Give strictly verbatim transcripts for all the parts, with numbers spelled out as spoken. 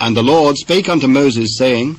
And the Lord spake unto Moses, saying,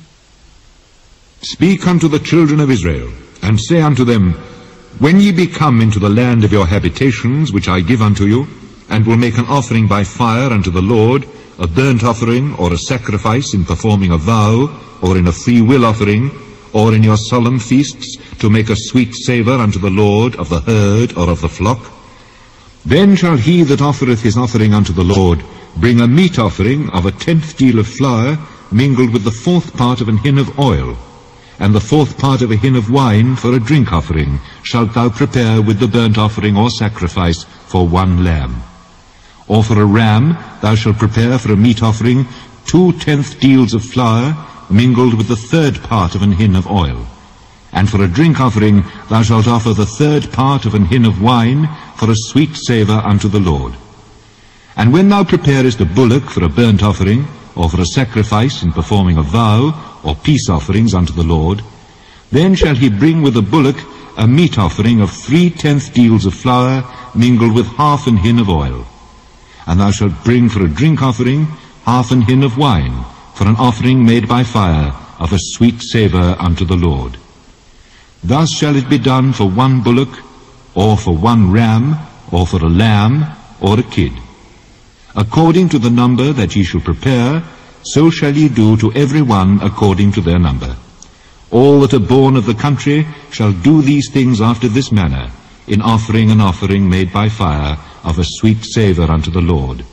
Speak unto the children of Israel, and say unto them, When ye be come into the land of your habitations, which I give unto you, and will make an offering by fire unto the Lord, a burnt offering, or a sacrifice in performing a vow, or in a freewill offering, or in your solemn feasts, to make a sweet savour unto the Lord of the herd or of the flock, then shall he that offereth his offering unto the Lord bring a meat offering of a tenth deal of flour, mingled with the fourth part of an hin of oil, and the fourth part of a hin of wine for a drink offering shalt thou prepare with the burnt offering or sacrifice for one lamb. Or for a ram thou shalt prepare for a meat offering two tenth deals of flour, mingled with the third part of an hin of oil. And for a drink offering thou shalt offer the third part of an hin of wine for a sweet savour unto the Lord. And when thou preparest a bullock for a burnt offering, or for a sacrifice in performing a vow, or peace offerings unto the Lord, then shall he bring with the bullock a meat offering of three tenth deals of flour, mingled with half an hin of oil. And thou shalt bring for a drink offering half an hin of wine, for an offering made by fire of a sweet savour unto the Lord. Thus shall it be done for one bullock, or for one ram, or for a lamb, or a kid. According to the number that ye shall prepare, so shall ye do to every one according to their number. All that are born of the country shall do these things after this manner, in offering an offering made by fire of a sweet savour unto the Lord.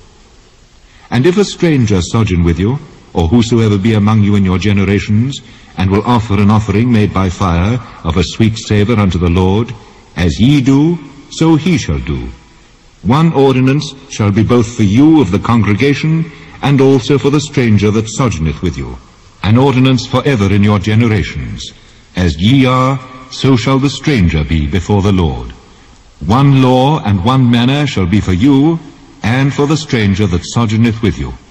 And if a stranger sojourn with you, or whosoever be among you in your generations, and will offer an offering made by fire of a sweet savour unto the Lord, as ye do, so he shall do. One ordinance shall be both for you of the congregation, and also for the stranger that sojourneth with you, an ordinance for ever in your generations. As ye are, so shall the stranger be before the Lord. One law and one manner shall be for you, and for the stranger that sojourneth with you.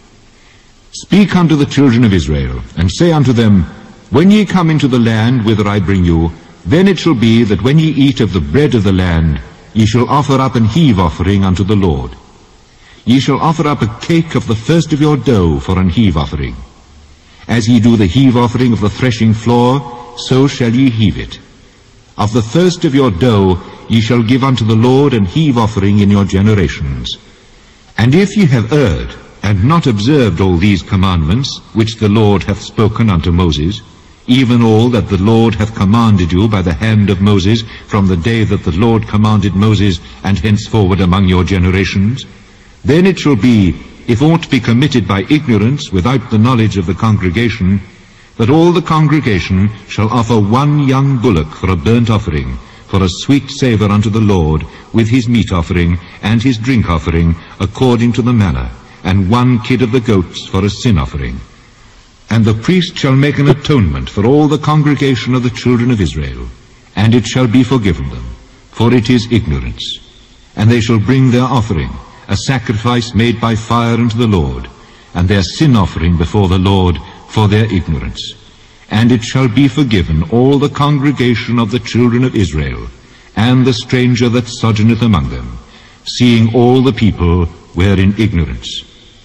Speak unto the children of Israel, and say unto them, When ye come into the land whither I bring you, then it shall be that when ye eat of the bread of the land, ye shall offer up an heave offering unto the Lord. Ye shall offer up a cake of the first of your dough for an heave offering. As ye do the heave offering of the threshing floor, so shall ye heave it. Of the first of your dough ye shall give unto the Lord an heave offering in your generations. And if ye have erred, and not observed all these commandments, which the Lord hath spoken unto Moses, even all that the Lord hath commanded you by the hand of Moses, from the day that the Lord commanded Moses, and henceforward among your generations, then it shall be, if aught be committed by ignorance without the knowledge of the congregation, that all the congregation shall offer one young bullock for a burnt offering, for a sweet savour unto the Lord, with his meat offering and his drink offering, according to the manner, and one kid of the goats for a sin offering. And the priest shall make an atonement for all the congregation of the children of Israel, and it shall be forgiven them, for it is ignorance. And they shall bring their offering, a sacrifice made by fire unto the Lord, and their sin offering before the Lord for their ignorance. And it shall be forgiven all the congregation of the children of Israel, and the stranger that sojourneth among them, seeing all the people were in ignorance.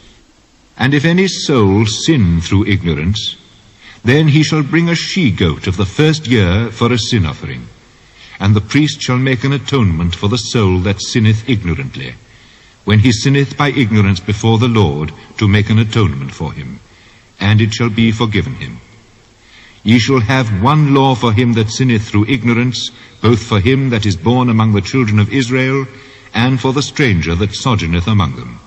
And if any soul sin through ignorance, then he shall bring a she-goat of the first year for a sin offering. And the priest shall make an atonement for the soul that sinneth ignorantly, when he sinneth by ignorance before the Lord, to make an atonement for him, and it shall be forgiven him. Ye shall have one law for him that sinneth through ignorance, both for him that is born among the children of Israel, and for the stranger that sojourneth among them.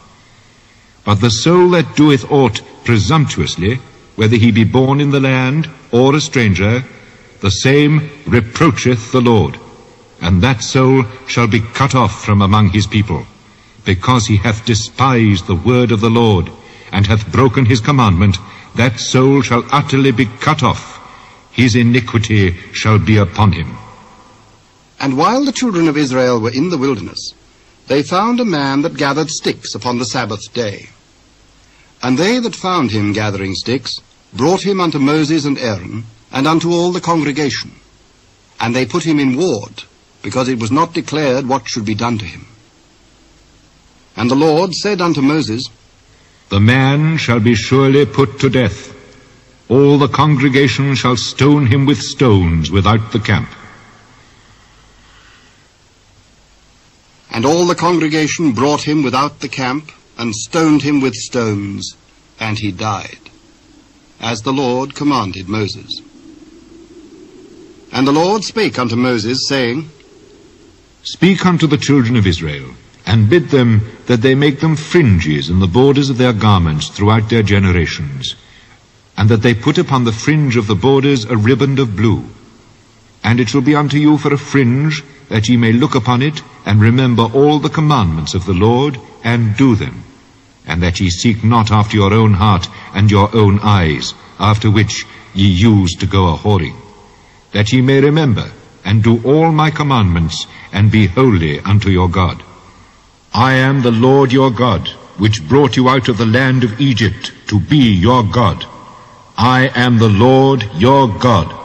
But the soul that doeth aught presumptuously, whether he be born in the land or a stranger, the same reproacheth the Lord, and that soul shall be cut off from among his people, because he hath despised the word of the Lord, and hath broken his commandment. That soul shall utterly be cut off. His iniquity shall be upon him. And while the children of Israel were in the wilderness, they found a man that gathered sticks upon the Sabbath day. And they that found him gathering sticks brought him unto Moses and Aaron, and unto all the congregation. And they put him in ward, because it was not declared what should be done to him. And the Lord said unto Moses, The man shall be surely put to death. All the congregation shall stone him with stones without the camp. And all the congregation brought him without the camp, and stoned him with stones, and he died, as the Lord commanded Moses. And the Lord spake unto Moses, saying, Speak unto the children of Israel, and bid them that they make them fringes in the borders of their garments throughout their generations, and that they put upon the fringe of the borders a riband of blue. And it shall be unto you for a fringe, that ye may look upon it, and remember all the commandments of the Lord, and do them, and that ye seek not after your own heart and your own eyes, after which ye used to go a-whoring, that ye may remember, and do all my commandments, and be holy unto your God. I am the Lord your God, which brought you out of the land of Egypt to be your God. I am the Lord your God.